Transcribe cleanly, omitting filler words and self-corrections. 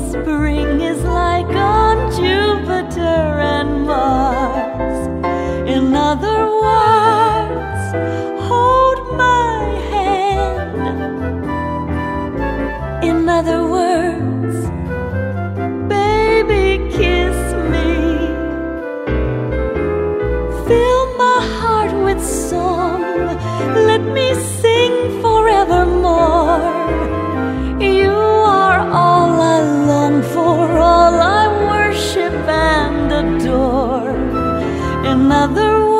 spring is like on Jupiter and Mars. In other words, hold my hand. In other words, baby, kiss me. Fill my heart with song, let me sing forevermore. You are all I long for, all I worship and adore. In other words,